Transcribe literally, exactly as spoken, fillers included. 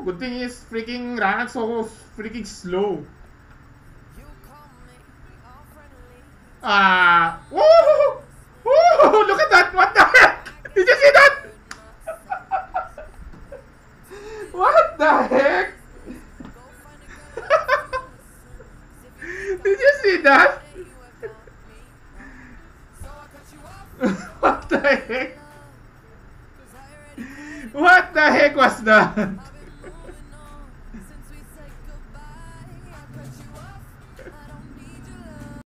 Good thing is freaking Ranak so freaking slow. Ah! Woo! Woo! Look at that! What the heck? Did you see that? What the heck? Did you see that? What the heck? What the heck was that?